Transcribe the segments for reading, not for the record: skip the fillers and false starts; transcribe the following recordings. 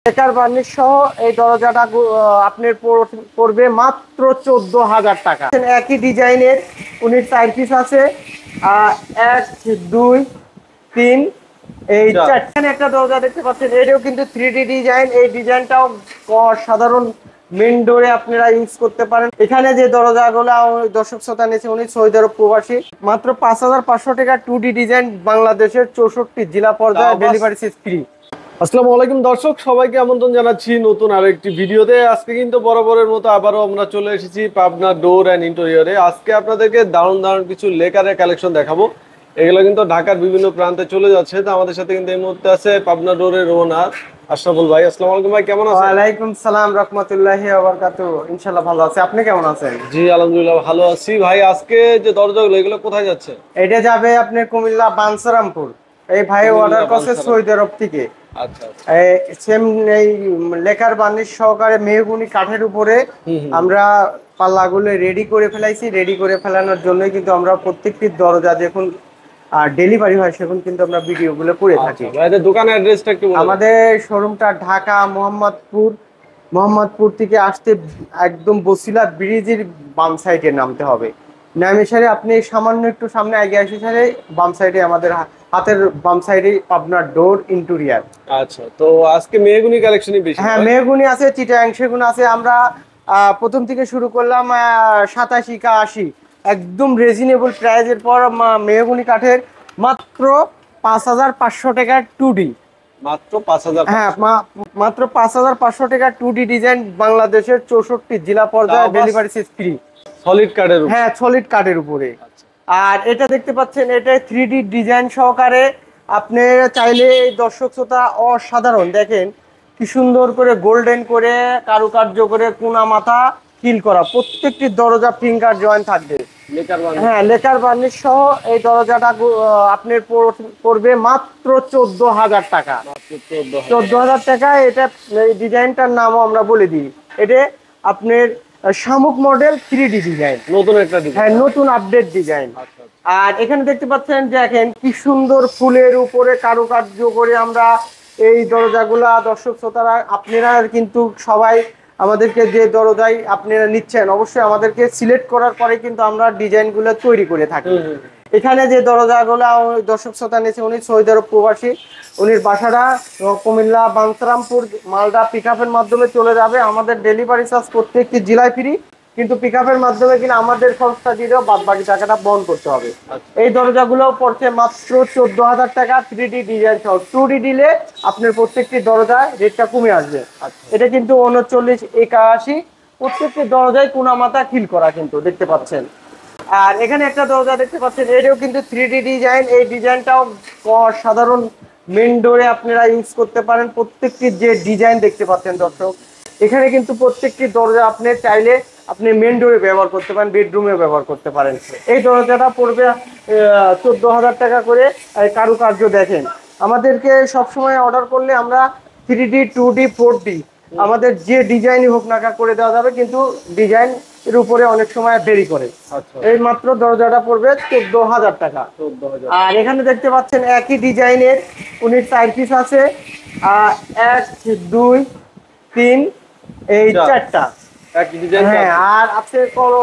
Lacquer varnish সহ এই দরজাটা আপনার পড়বে মাত্র 14,000 টাকা। একই ডিজাইনের 4 পিস আছে, 1 2 3 এই 4খানে একটা দরজা দেখতে পাচ্ছেন। এটাও কিন্তু 3D ডিজাইন। এই ডিজাইনটাও সাধারণ মেন ডোরে আপনারা ইউজ করতে পারেন। এখানে যে দরজাগুলো দর্শক শ্রোতা নিয়েছে উনি সৌদি আরব প্রবাসী। মাত্র 5,500 টাকা 2D ডিজাইন, বাংলাদেশের 64 জেলা পর্যায়ে ডেলিভারি ফ্রি। আসসালামু আলাইকুম দর্শক, সবাইকে আমন্ত্রণ জানাচ্ছি নতুন আরেকটি ভিডিওতে। আজকে কিন্তু বরাবরের মতো আবারও আমরা চলে এসেছি পাবনা ডোর অ্যান্ড ইন্টেরিয়রে। আজকে আপনাদেরকে দারুণ দারুণ কিছু লেকারের কালেকশন দেখাবো। এগুলো কিন্তু ঢাকার বিভিন্ন প্রান্তে চলে যাচ্ছে। তো আমাদের সাথে কিন্তু এই মুহূর্তে আছে পাবনা ডোরের ওনার আশরাফুল ভাই। আসসালামু আলাইকুম ভাই, কেমন আছেন? ওয়ালাইকুম সালাম রাহমাতুল্লাহি ওয়া বারাকাতুহু। ইনশাআল্লাহ ভালো আছি, আপনি কেমন আছেন? জি আলহামদুলিল্লাহ ভালো আছি। ভাই আজকে যে দরজাগুলো এগুলো কোথায় যাচ্ছে? এটা যাবে আপনার কুমিল্লা বানসারামপুর। এই ভাই অর্ডার করছে সৌদি আরব থেকে। আচ্ছা সেম এই লেকার বার্নিশ সহকারে মেহগুনি কাঠের উপরে আমরা পাল্লাগুলো রেডি করে ফেলাইছি। রেডি করে ফেলানোর জন্যই কিন্তু আমরা প্রত্যেকটি দরজা যখন ডেলিভারি হয় সেখন কিন্তু আমরা ভিডিওগুলো করে থাকি। দোকানের অ্যাড্রেসটা একটু বলুন। আমাদের শোরুমটা ঢাকা মোহাম্মদপুর থেকে আসতে একদম বসিলা ব্রিজের বাম সাইডে নামতে হবে। নামে সারে আপনি সামান্য একটু সামনে এগিয়ে আসে সারে বাম সাইডে আমাদের হাতের বাম সাইডে পাবনার ডোর ইন্টেরিয়র। আচ্ছা, তো আজকে মেহগুনি কালেকশনই বেশি? হ্যাঁ, মেহগুনি আছে, চিটাগাং সেগুন আছে। আমরা প্রথম থেকে শুরু করলাম 87 কা 80, একদম রিজনেবল প্রাইসের পর মেহগুনি কাঠের মাত্র 5,500 টাকা 2D। মাত্র 5,000? হ্যাঁ, মাত্র 5,500 টাকা 2D ডিজাইন, বাংলাদেশের 64 জেলা পর্যায়ে ডেলিভারি ফ্রি। সলিড কাঠের? হ্যাঁ, সলিড কাঠের উপরে। আর এটা দেখতে পাচ্ছেন, এটা 3D ডিজাইন সহকারে। আপনি চাইলে দর্শক শ্রোতা অসাধারণ দেখেন কি সুন্দর করে গোল্ডেন করে কারুকার্য করে কোনা মাথা ফিল করা, প্রত্যেকটি দরজা ফিঙ্গার জয়েন্ট থাকবে। হ্যাঁ, লেকার বার্নিশ সহ এই দরজাটা আপনার পড়বে মাত্র 14,000 টাকা। 14,000 টাকা। এটা এই ডিজাইনটার নামও আমরা বলে দিই, এটা আপনার শামুক মডেল 3D ডিজাইন, নতুন একটা ডিজাইন। হ্যাঁ, নতুন আপডেট ডিজাইন। আর এখানে দেখতে পাচ্ছেন দেখেন কি সুন্দর ফুলের উপরে কারুকার্য করে আমরা এই দরজাগুলা দর্শক শ্রোতারা আপনারা কিন্তু সবাই আমাদেরকে যে দরজাই আপনারা নিচ্ছেন অবশ্যই আমাদেরকে সিলেক্ট করার পরে কিন্তু আমরা ডিজাইনগুলো তৈরি করে থাকি। এখানে যে দরজাগুলো দর্শক শ্রোতা নিয়েছে উনি সৌদি আরব প্রবাসী। উনির বাসাটা কুমিল্লা বানসারামপুর। মালদা পিকআপের মাধ্যমে চলে যাবে। আমাদের ডেলিভারি চার্জ প্রত্যেকটি জেলায় ফ্রি, কিন্তু পিকআপের মাধ্যমে কিনা আমাদের খরচটা দিলেও বাদ বাকি টাকাটা বহন করতে হবে। এই দরজাগুলো পড়ছে মাত্র 14,000 টাকা 3D ডিজাইন সহ। 2D দিলে আপনার প্রত্যেকটি দরজায় রেটটা কমে আসবে। এটা কিন্তু 39 81, প্রত্যেকটি দরজায় কোনা মাথা খিল করা কিন্তু দেখতে পাচ্ছেন। আর এখানে একটা দরজা দেখতে পাচ্ছেন, এটাও কিন্তু 3D ডিজাইন। এই ডিজাইনটাও সাধারণ মেন ডোরে আপনারা ইউজ করতে পারেন। প্রত্যেকটি যে ডিজাইন দেখতে পাচ্ছেন দর্শক, এখানে কিন্তু প্রত্যেকটি দরজা আপনি চাইলে আপনি মেন ডোরে ব্যবহার করতে পারেন, বেডরুমে ব্যবহার করতে পারেন। এই দরজাটা পড়বে 14,000 টাকা করে। কারুকার্য দেখেন, আমাদেরকে সবসময় অর্ডার করলে আমরা 3D 2D 4D আমাদের যে ডিজাইনই হোক না করে দেওয়া যাবে, কিন্তু ডিজাইন এর উপরে অনেক সময় দেরি করে। এই মাত্র দরজাটা পড়বে 14,000 টাকা। আর এখানে দেখতে পাচ্ছেন একই ডিজাইনের 4 পিস আছে, 1 2 3 এই 4টা। হ্যাঁ, আর আছে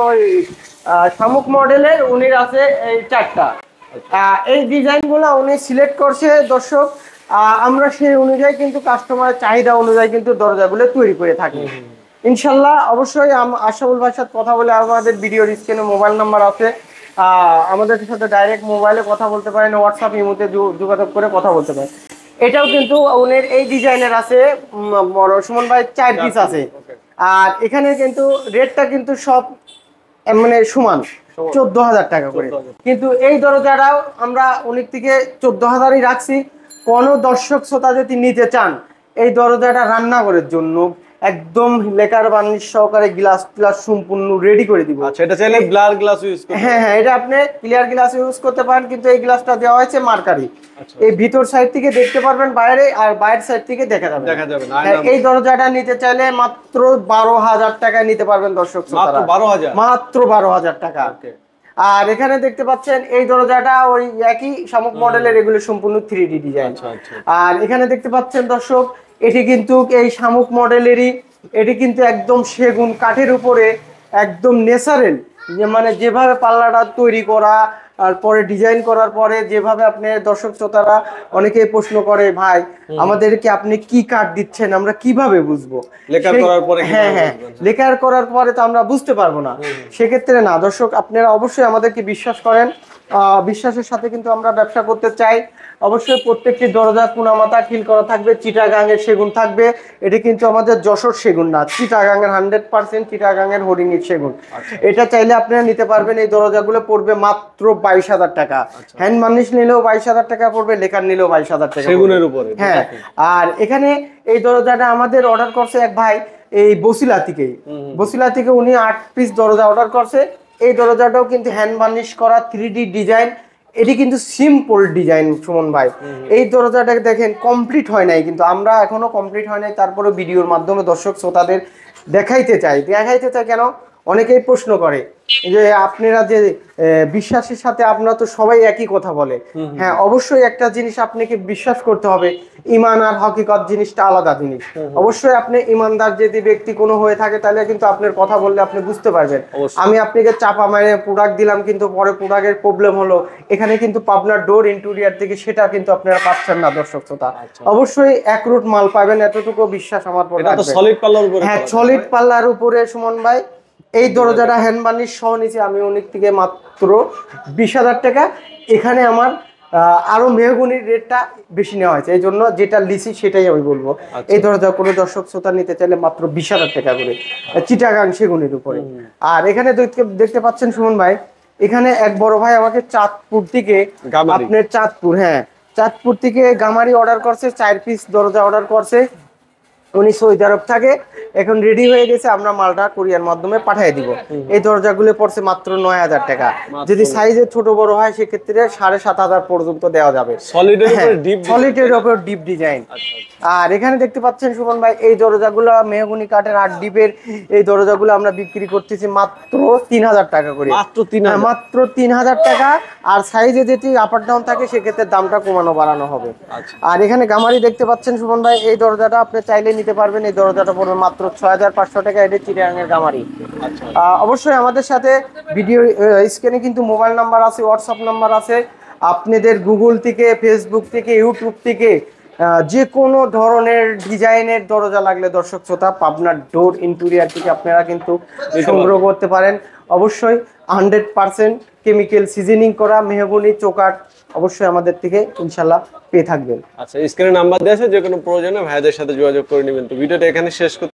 শামুক মডেলের আছে এই 4টা। এই ডিজাইনগুলো উনি সিলেক্ট করছে দর্শক। আমরা সেই অনুযায়ী কিন্তু কাস্টমারের চাহিদা অনুযায়ী কিন্তু দরজাগুলো তৈরি করে থাকি ইনশাল্লাহ। অবশ্যই আশরাফুল ভাইয়ের সাথে কথা বলে, আমাদের ভিডিওর স্ক্রিনে মোবাইল নাম্বার আছে, আমাদের সাথে ডাইরেক্ট মোবাইলে কথা বলতে পারেন, হোয়াটসঅ্যাপ ইমোতে যোগাযোগ করে কথা বলতে পারেন। এটাও কিন্তু উনির এই ডিজাইনের আছে সুমন ভাই 4 পিস আছে। আর এখানে কিন্তু রেটটা কিন্তু সব মানে সমান 14,000 টাকা করে, কিন্তু এই দরজাটাও আমরা উনি থেকে 14,000ই রাখছি। কোনো দর্শক শ্রোতা যদি নিতে চান এই দরজাটা রান্নাঘরের জন্য একদম লেকার বার্নিশ সহকারে গ্লাস সম্পূর্ণ রেডি করে দিব। আচ্ছা, এটা চাইলে ব্লার গ্লাস ইউজ করতে? হ্যাঁ, এটা আপনি ক্লিয়ার গ্লাস ইউজ করতে পারেন, কিন্তু এই গ্লাসটা দেওয়া হয়েছে মার্কারি। এই ভিতর সাইড থেকে দেখতে পারবেন বাইরে, আর বাইরের সাইড থেকে দেখা যাবে। এই দরজাটা নিতে চাইলে মাত্র 12,000 টাকায় নিতে পারবেন দর্শক শ্রোতারা। মাত্র 12,000 টাকা। আর এখানে দেখতে পাচ্ছেন এই দরজাটা ওই একই শামুক মডেলের, এগুলো সম্পূর্ণ 3D ডিজাইন। আর এখানে দেখতে পাচ্ছেন দর্শক এটি কিন্তু এই শামুক মডেলেরই, এটি কিন্তু একদম সেগুন কাঠের উপরে একদম ন্যাচারাল, যে মানে যেভাবে পাল্লাটা তৈরি করা আর পরে ডিজাইন করার পরে যেভাবে আপনি দর্শক শ্রোতারা অনেকেই প্রশ্ন করে ভাই আমাদেরকে আপনি কি কাঠ দিচ্ছেন আমরা কিভাবে বুঝবো, লেকার করার পরে হ্যাঁ হ্যাঁ লেকার করার পরে তো আমরা বুঝতে পারবো না। সেক্ষেত্রে না দর্শক, আপনারা অবশ্যই আমাদেরকে বিশ্বাস করেন, বিশ্বাসের সাথে কিন্তু আমরা ব্যবসা করতে চাই। অবশ্যই প্রত্যেকটি দরজা কুনামাতা খিল করা থাকবে, চিটাগাঙের সেগুন থাকবে। এটি কিন্তু আমাদের যশোর সেগুন না, চিটাগাঙের 100% চিটাগাঙের হরিণীর সেগুন। এটা চাইলে আপনারা নিতে পারবেন। এই দরজাগুলো পড়বে মাত্র 22,000 টাকা। হ্যান্ড মার্নিশ নিলেও 22,000 টাকা পড়বে, লেকার নিলেও 22,000 টাকা সেগুনের উপরে। হ্যাঁ, আর এখানে এই দরজাটা আমাদের অর্ডার করছে এক ভাই এই বসিলা থেকে উনি 8 পিস দরজা অর্ডার করছে। এই দরজাটাও কিন্তু হ্যান্ড বার্নিশ করা 3D ডিজাইন, এটি কিন্তু সিম্পল ডিজাইন সুমন ভাই। এই দরজাটা দেখেন কমপ্লিট হয় নাই, কিন্তু আমরা এখনো কমপ্লিট হয় নাই, তারপরে ভিডিওর মাধ্যমে দর্শক শ্রোতাদের দেখাইতে চাই কেন অনেকেই প্রশ্ন করে যে আপনারা যে বিশ্বাসের সাথে আপনারা তো সবাই একই কথা বলে। হ্যাঁ, অবশ্যই একটা জিনিস আপনাকে বিশ্বাস করতে হবে, ইমান আর হকিকত জিনিসটা আলাদা জিনিস। অবশ্যই আপনি ইমানদার যদি ব্যক্তি কোনো হয়ে থাকে তাহলে কিন্তু আপনার কথা বললে আপনি বুঝতে পারবেন। আমি আপনাকে চাপা মেরে প্রোডাক্ট দিলাম, কিন্তু পরে প্রোডাক্টের প্রবলেম হলো, এখানে কিন্তু পাবনার ডোর ইন্টেরিয়র থেকে সেটা কিন্তু আপনারা পাচ্ছেন না দর্শক শ্রোতা। অবশ্যই এক রুট মাল পাবেন, এতটুকু বিশ্বাস আমার উপর এটা তো সলিড পাল্লার উপরে। হ্যাঁ, সলিড পাল্লার উপরে সুমন ভাই। এই দরজাটা হ্যান্ড বার্নিশ সহ নিচে আমি অনেক থেকে মাত্র 20,000 টাকা। এখানে আমার আরো মেহগনির রেটটা বেশি নেওয়া হয়েছে, এই জন্য যেটা লিসি সেটাই আমি বলবো। এই দরজা কোনো দর্শক শ্রোতা নিতে চাইলে মাত্র 20,000 টাকা করে, চিটাগাং সেগুনের উপরে। আর এখানে দেখতে পাচ্ছেন সুমন ভাই, এখানে এক বড় ভাই আমাকে চাঁদপুর থেকে, আপনার চাঁদপুর, হ্যাঁ চাঁদপুর থেকে গামারি অর্ডার করছে, 4 পিস দরজা অর্ডার করছে। উনি সৌদি আরব থাকে, এখন রেডি হয়ে গেছে, আমরা মালটা কোরিয়ার মাধ্যমে পাঠিয়ে দিব। এই দরজাগুলো পড়ছে মাত্র 9,000 টাকা। যদি সাইজে ছোট বড় হয় সেক্ষেত্রে 7,500 পর্যন্ত দেওয়া যাবে। সলিডের উপর ডিপ ডিজাইন। আর এখানে দেখতে পাচ্ছেন সুমন ভাই, এই দরজাগুলো মেহগনি কাঠের 8 ডিপের এই দরজাগুলো আমরা বিক্রি করতেছি মাত্র 3,000 টাকা করে। মাত্র 3,000 টাকা। আর সাইজে যেটি আপ আর ডাউন থাকে সেক্ষেত্রে দামটা কমানো বাড়ানো হবে। আর এখানে গামারি দেখতে পাচ্ছেন সুমন ভাই, এই দরজাটা আপনি চাইলে নিতে পারবেন। এই দরজাটা পড়বে মাত্র 6,500 টাকা। এটা চিটাগাঙের গামারি। অবশ্যই আমাদের সাথে ভিডিও স্ক্রিনে কিন্তু মোবাইল নাম্বার আছে, হোয়াটসঅ্যাপ নাম্বার আছে। আপনাদের গুগল থেকে, ফেসবুক থেকে, ইউটিউব থেকে যে কোনো ধরনের ডিজাইনের দরজা লাগলে দর্শক শ্রোতা পাবনার ডোর ইন্টেরিয়র থেকে আপনারা কিন্তু সংগ্রহ করতে পারেন। অবশ্যই 100% কেমিক্যাল সিজনিং করা মেহগনি চৌকাঠ অবশ্যই আমাদের থেকে ইনশাল্লাহ পেয়ে থাকবেন। আচ্ছা, স্ক্রিনে নাম্বার দেওয়া আছে, যে কোনো প্রয়োজনে ভাইদের সাথে যোগাযোগ করে নেবেন। তো ভিডিওটা এখানে শেষ করতে